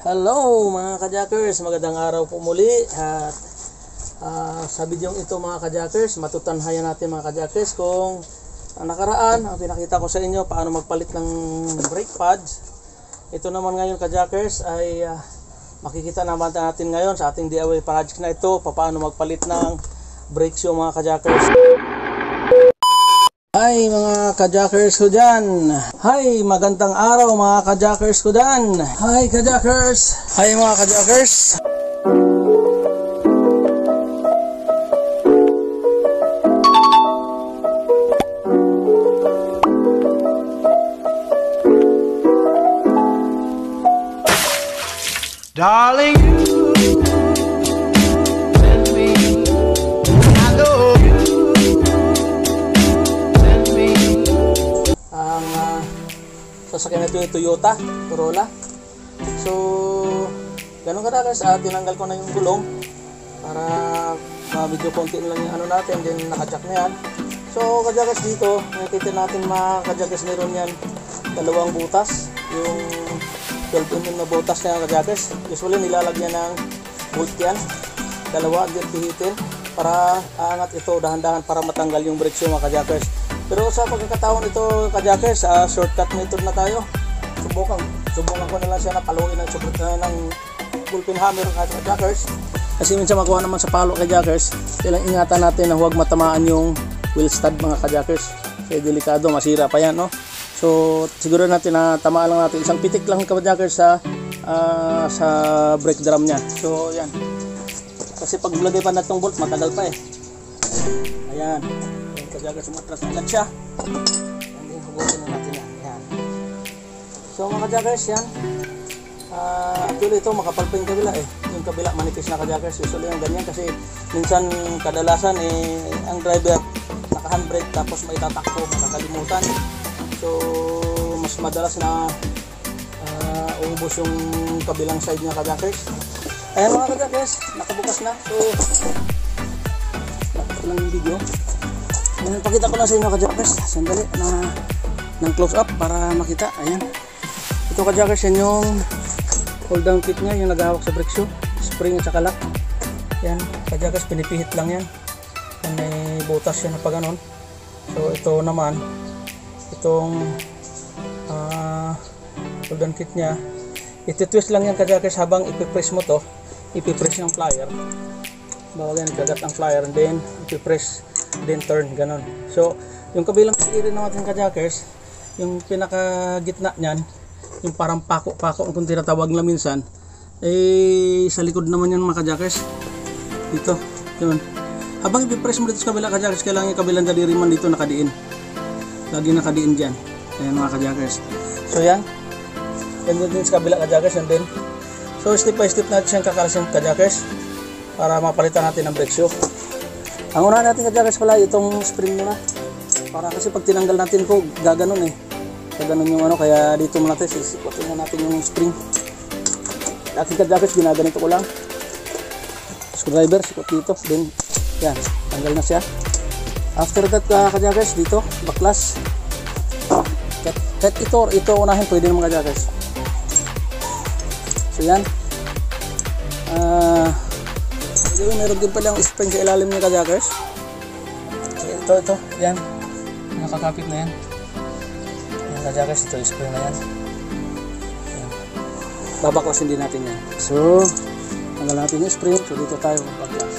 Hello mga kajakers, magandang araw po muli at sa video ito mga kajakers, matutanhayan natin mga kajakers kung nakaraan ang pinakita ko sa inyo paano magpalit ng brake pads. Ito naman ngayon kajakers ay makikita naman natin ngayon sa ating DIY project na ito paano magpalit ng brake shoe mga kajakers. Hi mga kajakers ko dyan. Hi, magandang araw mga kajakers ko dyan. Hi kajakers. Hi mga kajakers. Darling, you send me, I know you send me. Ang sasakyan na ito yung Toyota Corolla. So, ganun kajakers, tinanggal ko na yung gulong para medyo konti na lang yung ano natin, then nakajack na yan. So, kajakers dito, nakikita natin mga kajakers, meron yan dalawang butas, yung 12mm na butas na yan kajakers. Usually nilalagyan ng bolt yan, dalawa, then pihitin para aangat ito dahan-dahan para matanggal yung brake shoe mga kajakers. Pero sa pagkakataon ito kajakers, shortcut method na tayo. Subukan ko na lang siya na paluin ng bullpen hammer kajakers. Kasi minsan makuha naman sa palo kajakers, kailangan ingatan natin na huwag matamaan yung wheel stud mga kajakers. Kasi delikado, masira pa yan, no? So siguro natin na tamaan lang natin isang pitik lang kajakers sa brake drum nya. So yan, kasi pag lagay pa na itong bolt matagal pa eh. Ayan, kajakers, umatras agad siya. And then hugutin na natin yan. Ayan. So mga kajakers, yan, actually ito makapal pa yung kabila eh. Yung kabila manipis na kajakers. Usually yung ganyan kasi minsan kadalasan ang driver naka handbrake tapos may tatakbo, nakakalimutan. So mas madalas na uubos yung kabilang side niya kajakers. Ayan mga kajakers, nakabukas na. So nakita lang yung video. Ayan, pakita ko lang sa inyo kajakers. Sandali ng close up para makita. Ayan, ito kajakers, yan yung hold down kit nya, yung naghahawak sa brake shoe, spring at saka lock. Yan kajakers, pinipihit lang yan. Yan, may butas yan na pa ganon. So ito naman, itong hold down kit nya, iti-twist lang yan kajakers habang ipipress mo to. Ipipress yung plier, bawag yan, ikagat ang plier, and then ipipress, then turn, ganon. So yung kabilang rin natin kajakers, yung pinaka gitna nyan, yung parang pako-pako kung tinatawag lang minsan, sa likod naman yan mga kajakers, dito, yun. Habang ipipress mo dito sa kabila kajakers, kailangan yung kabilang daliri man dito nakadiin, lagi nakadiin dyan. Ayan mga kajakers. So yan, and then sa kabila kajakers, and then so step by step natin siyang kakalasin kajakers para mapalitan natin ng brake shoe. Ang una natin kajakers pala itong spring muna, para kasi pag tinanggal natin ko gaganon eh, gaganon yung ano, kaya dito muna natin sisikotin na natin yung spring. Aking kajakers ginaganito ko lang, screwdriver, sikot dito, then yan, tanggal na siya. After that kajakers, dito baklas, kahit ito unahin pwede naman kajakers. So yan, meron din palang spring sa ilalim niya kajakers. Ito, yan, nakakapit na yan. Yan kajakers, ito spring na yan. Yan, babaklasin din natin yan. So tanggal natin yung spring, so dito tayo baklas.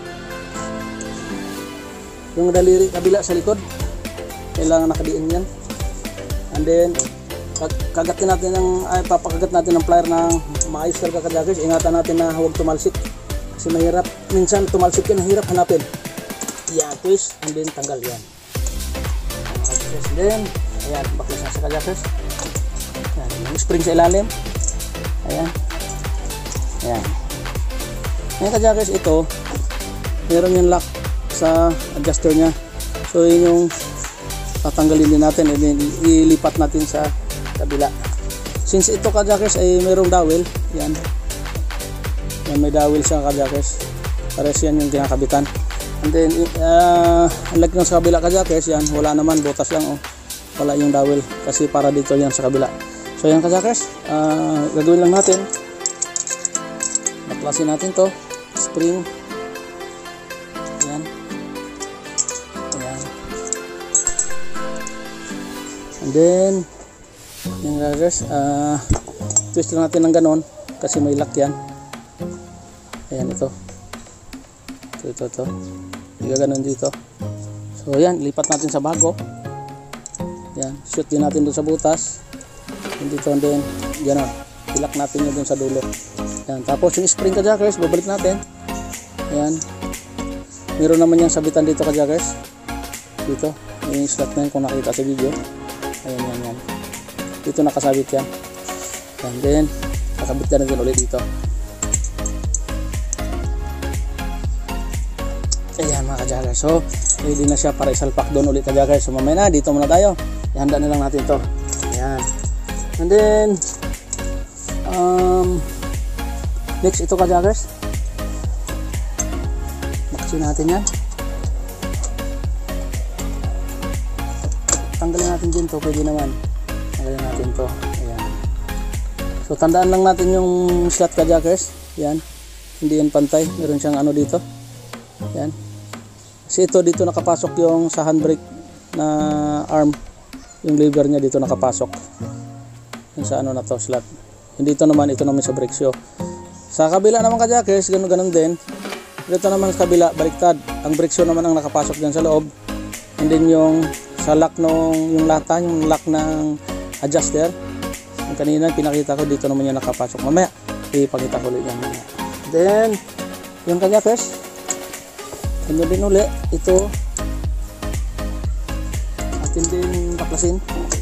Yung daliri kabila sa likod, kailangan nakadiin yan. And then kagatin natin papakagat natin ng plier ng maayos talaga kajakers. Ingatan natin na huwag tumalsik kasi mahirap, minsan tumalsik yan, hirap hanapin. Yan, twist, and then tanggal yan. And then ayan, baklas na sa kajakers. Ayan, yung spring sa ilalim. Ayan, ayan. Ngayon kajakers, ito meron yung lock sa adjuster nya. So yun yung tatanggalin din natin, and then ilipat natin sa kabila. Since ito kajakers ay mayroong dowel, yan, may dowel sa kajakers, pares yan yung kinakabitan. And then unlike nung sa kabila kajakers, yan wala naman, butas lang, wala yung dowel kasi para dito yan sa kabila. So yan kajakers, gagawin lang natin, baklasin natin to. Spring. Ayan. Ayan. And then, yung rivers, twist lang natin ng ganon kasi may lock yan. Ayan, ito. Ito. Hindi ganon dito. So, ayan, lipat natin sa bago. Ayan, shoot din natin doon sa butas. And dito, and then, ganon. Ilak natin yun doon sa dulo. Ayan, tapos yung spring ka-jackers, babalik natin. Ayan. Meron naman yung sabitan dito ka-jackers. Dito, yung slot na yun kung nakita sa video. Ayan, yan. Dito nakasabit yan. And then, nakabit na rin ulit dito. Ayan mga ka-jackers. So, ready na siya para isalpak doon ulit ka-jackers. So, mamaya na, dito muna tayo. Ihanda na lang natin to. Ayan. And then, next ito ka-jackers. Maksin natin yan. Tanggalin natin din to, pwede naman. Tanggalin natin to. Ayan. So, tandaan lang natin yung slot ka-jackers. Ayan. Hindi yan pantay. Meron siyang ano dito. Ayan. Kasi ito dito nakapasok yung sa handbrake na arm, yung lever niya dito nakapasok. Yung sa ano na to, slot. Hindi ito naman sa brake shoe. Sa kabila naman ka-jackers, ganun din. Dito naman sa kabila, baliktad. Ang brake shoe naman ang nakapasok diyan sa loob. And then yung sa lock yung lata, yung lock ng adjuster. Yung kanina pinakita ko, dito naman yung nakapasok. Mamaya, ipakita ko ulit yan. Then, yung ka-jackers, ano din uli, ito atin din baklasin.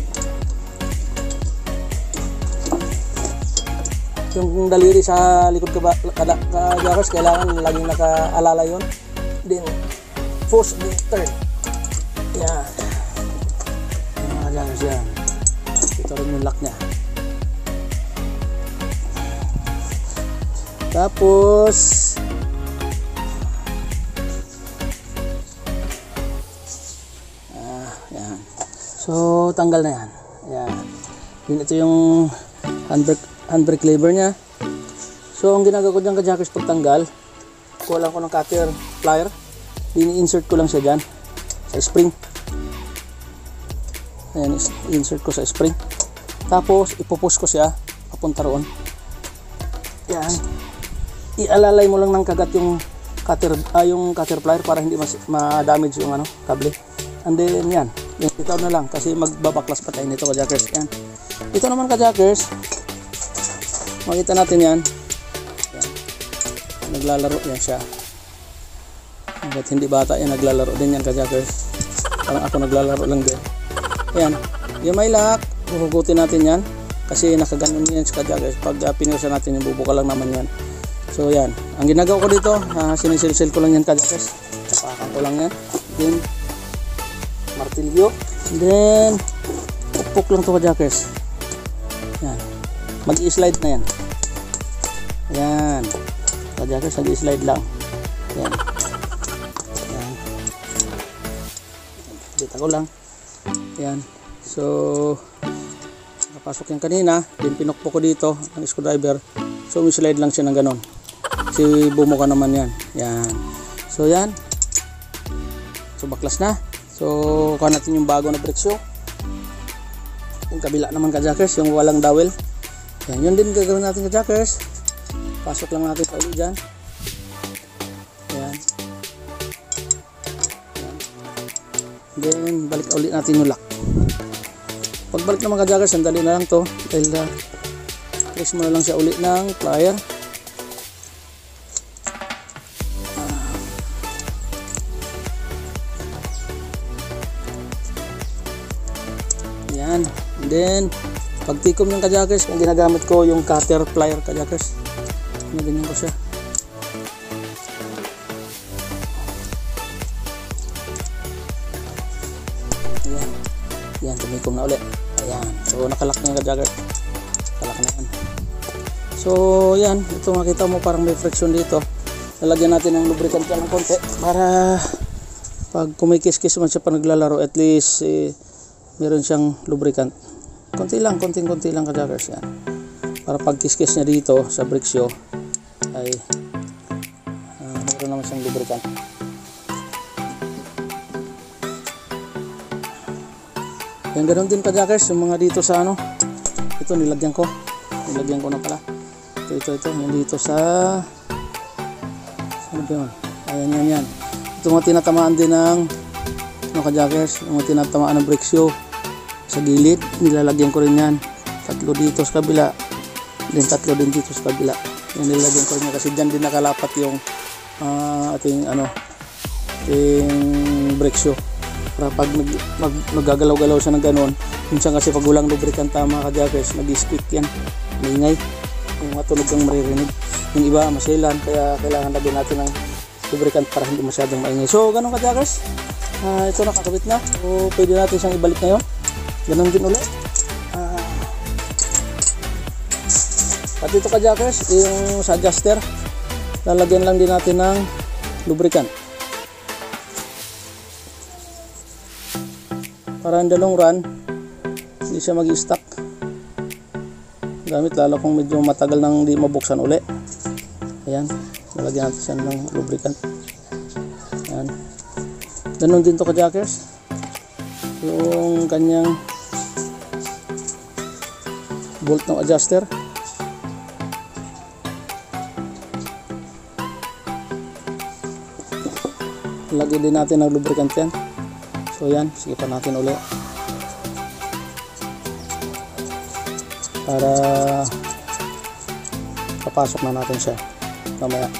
Yung daliri sa likod ka-jackers, kailangan laging nakaalala yun. Then push, then turn. Yan. Yung mga jackers yan. Ito rin yung lock nya. Tapos yan. So, tanggal na yan. Ayan. Yun, ito yung handbrake lever nya. So, ang ginagawa ko dyan ka-jackers pagtanggal, kuha lang ko ng cutter plier. Dini-insert ko lang siya dyan sa spring. Ayan, insert ko sa spring. Tapos, ipupush ko siya papunta roon. Ayan. Ialalay mo lang ng kagat yung cutter plier para hindi ma-damage yung kable. And then yan, itaw na lang kasi magbabaklas pa tayo nito ka-jackers. Yan. Ito naman ka-jackers, makita natin yan. Yan. Naglalaro yan siya. But hindi bata yan, naglalaro din yan ka-jackers. Parang ako naglalaro lang din. Yan, yung may lock, huhugutin natin yan kasi nakaganon yan sa ka-jackers. Pag pinirsa natin, yung bubuka lang naman yan. So yan, ang ginagawa ko dito, sinisilsil ko lang yan ka-jackers. Tapakan ko lang yan. Then, martilyo. Then, pupuk lang to ka-jackers. Yan. Mag-i-slide na yan. Yan. Ka-jackers, mag-i-slide lang. Yan. Yan. Dito ko lang. Yan. So, nakapasok yan kanina. Then, pinukpok ko dito ang screwdriver. So, may-slide lang siya ng ganon. Kasi bumuka naman yan. Yan. So, yan. So, baklas na. So, kuha natin yung bago na brake shoe. Yung kabila naman ka-jackers, yung walang dowel. Yan, yun din gagawin natin ka-jackers. Pasok lang natin sa ulit dyan. Yan. Yan. Then, balik ulit natin yung lock. Pagbalik naman ka-jackers, sandali na lang to. Dahil press mo na lang siya ulit ng plier. Yan. And then, pagtikom yung ka-jackers, kung ginagamit ko yung cutter plier ka-jackers. Ganyan ko siya. Ayan. Yan, tumikom na ulit. Ayan. So, nakalak na yung ka-jackers. Nakalak na yan. So, yan. Ito makita mo parang may friction dito. Lalagyan natin ng lubricant yan ng konti para pag kumikis-kis man siya pa naglalaro, at least meron siyang lubricant. Konti lang, konting-konti lang ka-jackers yan. Para pag kiss-kiss niya dito sa brake shoe, ay meron naman siyang lubricant. Yan, ganoon din ka-jackers yung mga dito sa ano. Ito nilagyan ko na pala. Ito yan dito sa ano ba yun? Ayan yan. Ito mga tinatamaan din ng ano ka-jackers, yung mga tinatamaan ng brake shoe sa gilid, nilalagyan ko rin yan. 3 dito sa kabila, then 3 din dito sa kabila. Yan, nilalagyan ko rin yan kasi dyan din nakalapat yung ating brake shoe. Para pag naggagalaw-galaw siya ng ganon, minsan kasi pag walang lubricant tama ka-jackers, nag-squeak yan, maingay, yung matunog kang maririnig. Yung iba maselan, kaya kailangan lagyan natin ng lubricant para hindi masyadong maingay. So ganun ka-jackers, ito nakakabit na, so pwede natin siyang ibalik ngayon. Ganun din ulit. At ito ka-jackers, yung sa adjuster, lalagyan lang din natin ng lubricant para in the long run hindi siya mag-stuck gamit, lalo kung medyo matagal nang hindi mabuksan uli. Ayan, lalagyan natin siya ng lubricant. Ayan, ganun din to ka-jackers, yung kanyang bolt ng adjuster. Lagyan din natin ng lubricant yan. So yan, sigipan natin uli para papasok na natin siya mamaya.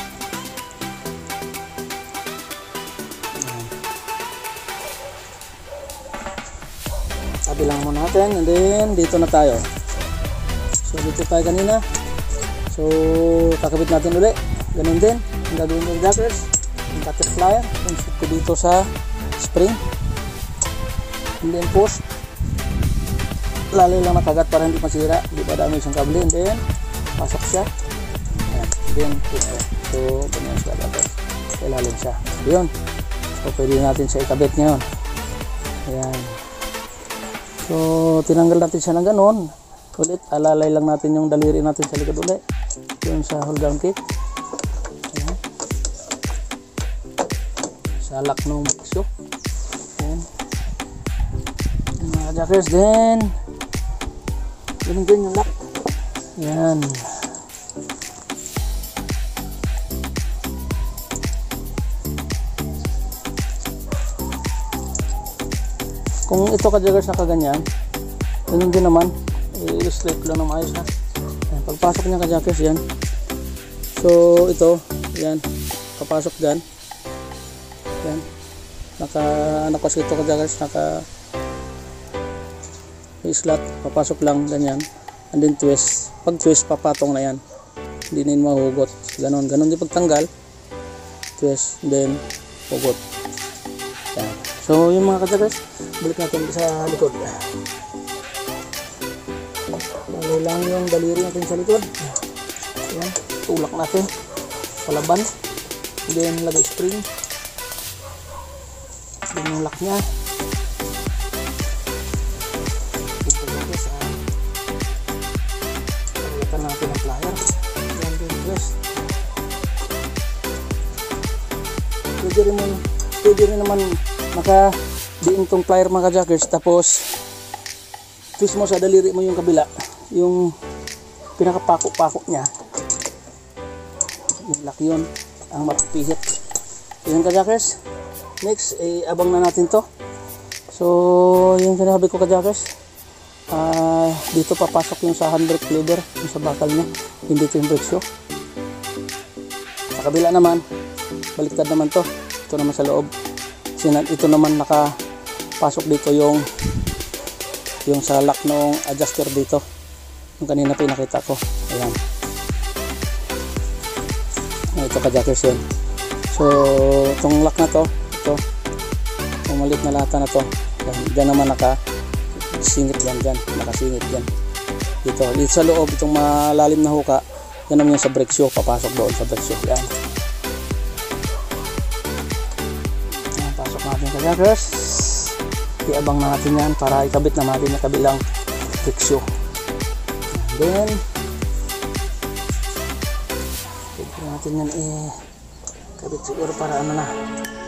Tabi lang muna natin, and then dito na tayo. So dito tayo kanina, so kakabit natin uli. Ganun din ang gagawin ng jackers, yung cutter plier, yung fit ko dito sa spring, and then push, lalo lang nakagat para hindi masira, hindi pa dami siyang kable, and then pasok siya. Ayan, then push. So ganyan siya dapat, ilalim siya, yun. So pwede natin siya ikabit ngayon. Ayan, so tinanggal natin siya ng ganon ulit, alalay lang natin yung daliri natin sa likod ulit, yun sa hold down kit. Ayan, sa lock ng box. Ayan, mga jackers, then ganun din yung lock. Ayan, kung ito ka-jackers nakaganyan, ganun din naman, i-illustrate ko lang ng maayos na. Ayan, pagpasok niya ka-jackers yan, so ito, yan, kapasok dyan, yan, ano kasi ito ka-jackers, slot, papasok lang ganyan, and then twist. Pag twist, papatong na yan, hindi na yun mahugot. Ganon din pagtanggal, twist, then hugot. Yan. So yung mga ka-jackers, balik natin sa likod. Lalo lang yung daliri natin sa likod. Yan, tulak natin palaban, then lagay spring, then yung lock nya. Natin ang plier, yan din twist. Pwede rin naman naka-diin tong plier mga jackers, tapos twist mo sa daliri mo yung kabila, yung pinakapako-pako nya, yung lock yun ang mapipihit. Yan ka jackers. Next, abang na natin to. So yung sinabi ko ka jackers, dito papasok yung sa handbrake lever, yung sa bakal niya, hindi ito yung brake shoe. Sa kabila naman, baliktad naman to, ito naman sa loob. Ito naman nakapasok dito yung sa lock ng adjuster dito, yung kanina pinakita ko. Ayan, ito ka-jackers yun. So itong lock na to, ito yung maliit na lata na to, dyan naman nakasingit dyan, nakasingit dyan. Dito sa loob, itong malalim na huka, yan naman yung sa brake shoe, papasok doon sa brake shoe. Yan, pasok natin ka-jackers. Iabang na natin yan para ikabit na natin yung kabilang brake shoe. And then natin yan kabit siguro para ano na.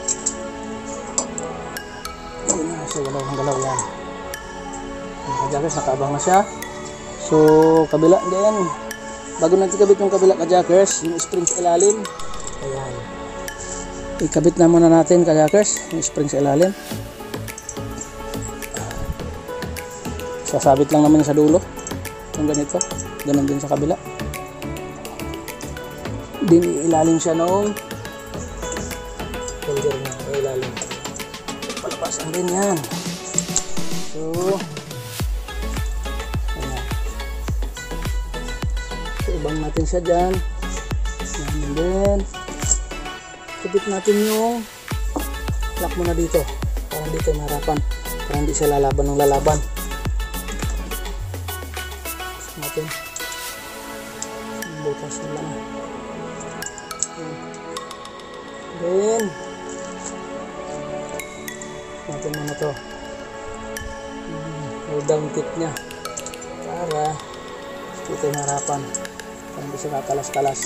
Hindi na siya galaw yan. Kajakers, nakaabang na siya. So kabila din, bago natin kabit yung kabila kajakers, yung spring sa ilalim, ayan, ikabit na muna natin kajakers yung spring sa ilalim. Sasabit lang naman sa dulo yung ganito, ganun din sa kabila. Din ilalim siya noong holder na ilalim, palapasan din yan. So ayan, so ibang natin siya dyan. And then kabit natin yung lock muna dito para hindi tayo maharapan, para hindi siya lalaban ng lalaban natin. Butas na lang. Then natin muna to yung down tip nya para hindi tayo maharapan, para hindi siya kakalas-kalas.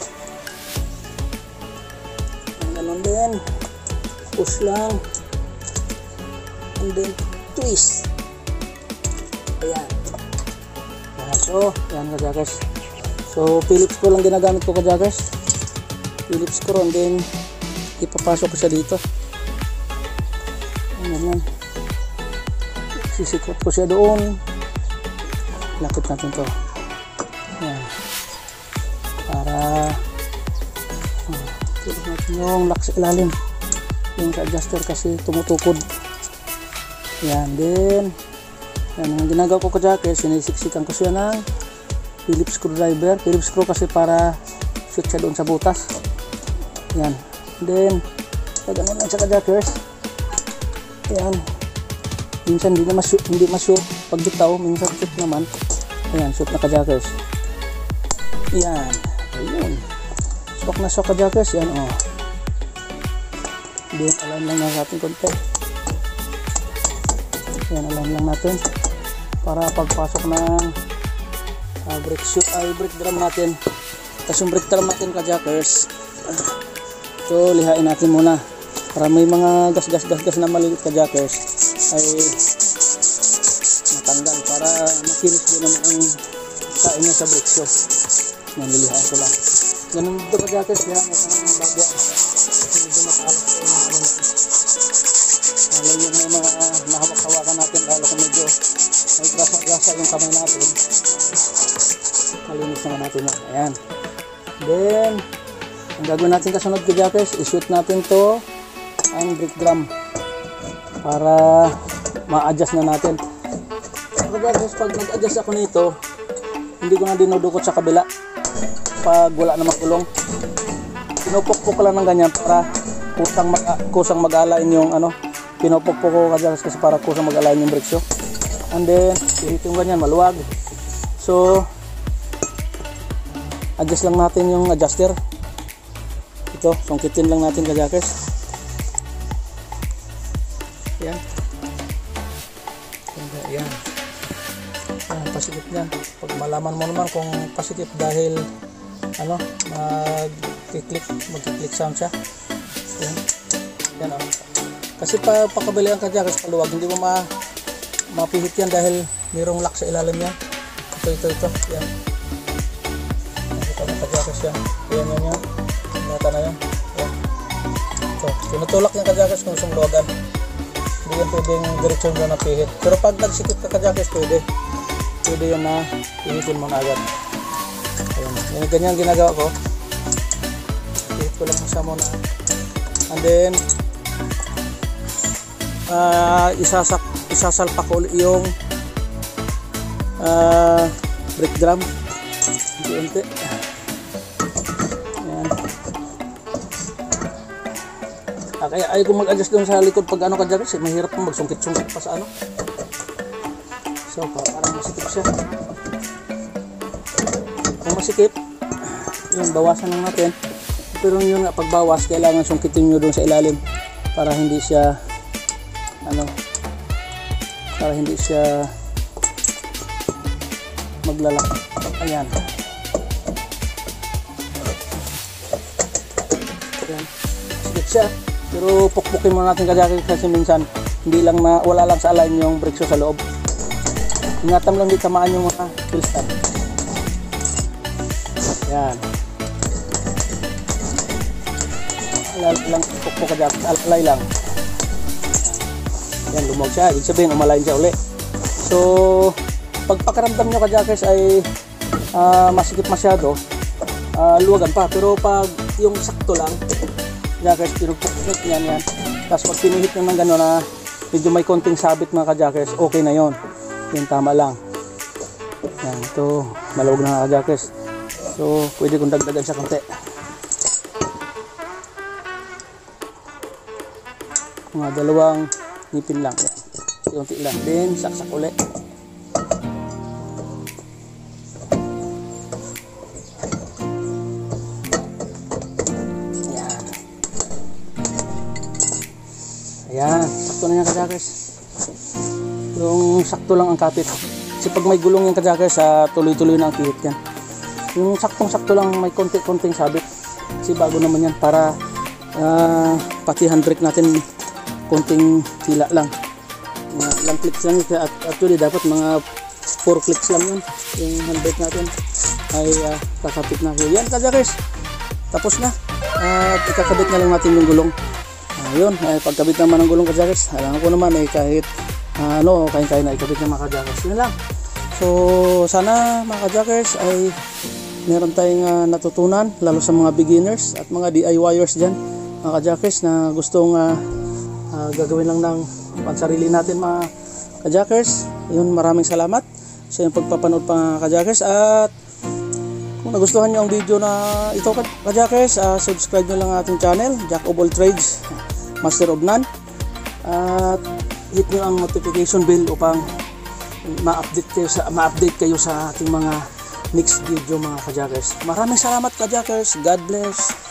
Ganun din, push lang and then twist. Ayan. So yan kajakers, so Phillips screw lang ginagamit ko kajakers, Phillips screw, and then ipapasok ko siya dito. Ayan, sisikot ko siya doon, lakit natin to. Ayan, para tulog natin yung lock sa ilalim, yung adjuster kasi tumutukod. Ayan, then yan ang ginagawa ko kajakers, sinisiksikan ko siya ng Phillips screwdriver. Phillips screw kasi para shoot siya doon sa butas. Yan, then pag ano lang siya kajakers, ayan, minsan hindi ma-shoot pag bitaw, minsan shoot naman. Ayan, shoot na kajakers. Yan, ayun, swak na swak kajakers. Yan, oh, then alam lang natin konti. Yan, alam lang natin para pagpasok ng brake drum natin. Tapos yung brake drum natin kajakers, so lihain natin muna para may mga gas na malilit kajakers ay matanggal, para makinis din naman ang kain niya sa brake shoe. Yan, lilihain ko lang. Ganun dito kajakers, lihain natin ang bagya. Medyo matalas ko yung ano natin. Lalo yung may mga nahawak-hawakan natin, lalo kung medyo may grasa yung kamay natin, malinis naman natin yan. Ayan, then ang gagawin natin kasunod kajakers, i-shoot natin to ang brake drum para ma-adjust na natin. Kajakers, pag nag-adjust ako nito, hindi ko na dinudukot sa kabila pag wala na makulong. Pinupukpok lang ng ganyan para kusang mag-align yung ano, pinupukpok ko kajakers kasi para kusang mag-align yung brake shoe. And then ihitin mo ganyan maluwag. So adjust lang natin yung adjuster. Ito, sungkitin lang natin kajakers. Yan. Yan. Yan, pasikip yan. Pag malaman mo naman kung pasikip dahil ano, mag-click sound siya. Yan. Yan, oh. Kasi pakabili ang kajakers paluwag, hindi mo mapihit yan dahil mayroong lock sa ilalim yan. Ito. Yan. Nakita mo kajakers yan. Yan. Nata na yan. Yan. So, tinutulak yung kajakers kung gusto luwagan. Hindi yan pwedeng diretsyon na napihit. Pero pag nagsikip ka kajakers, pwede yung mapihitin mo na agad. Ayan. Yan, ganyan ginagawa ko. Pihit ko lang siya muna. And then isasalpak ko yung brake drum unti-unti. Ayan. Kaya ayaw ko mag-adjust doon sa likod pag ano kajakers, mahirap kong magsungkit-sungkit pa sa ano. So parang masikip siya. Kung masikip, yun, bawasan lang natin. Pero yun nga, pagbawas kailangan sungkitin nyo doon sa ilalim para hindi siya maglalak. Ayan. Yan. Sikip siya. Pero pukpukin muna natin kajakers kasi minsan hindi lang wala lang sa align yung brake shoe sa loob. Ingatan lang di tamaan yung mga kill stand. Yan. Alay lang pukpuk kajakers. Alay lang. Yan, lumog siya. Ibig sabihin, umalign siya uli. So, pag pakiramdam nyo kajakers ay masikip masyado, luwagan pa. Pero pag yung sakto lang, kajakers, pinupukpuk yan. Tapos pag pinihit nyo ng gano'n na medyo may konting sabit mga kajakers, okay na yon. Yan, tama lang. Yan, ito, malawag na mga kajakers. So, pwede kong dagdagan siya konti. Mga dalawang ngipin lang. Unti lang. Then, saksak ulit. Ayan. Ayan. Sakto na yan kajakers. Yung sakto lang ang kapit. Kasi pag may gulong yung kajakers, tuloy-tuloy na ang pihit yan. Yung saktong-sakto lang may konti-konting sabit. Kasi bago naman yan para pati handbrake natin konting hila lang. Ilang clicks lang. Actually dapat mga 4 clicks lang yun. Yung handbrake natin ay kakapit na. So, yan kajakers. Tapos na. At ikakabit na lang natin yung gulong. Yun. Pagkabit naman ng gulong kajakers, alam ko naman kahit kaya na ikabit ng mga kajakers. Yun lang. So sana mga kajakers ay meron tayong natutunan, lalo sa mga beginners at mga DIYers dyan mga kajakers na gustong gagawin lang ng pansarili natin mga kajakers. Yun, maraming salamat sa inyong pagpapanood mga kajakers. At kung nagustuhan nyo ang video na ito kajakers, subscribe nyo lang ang ating channel, Jack of all trades, Master of none. At hit nyo ang notification bell upang ma-update kayo sa ating mga next video mga kajakers. Maraming salamat kajakers. God bless.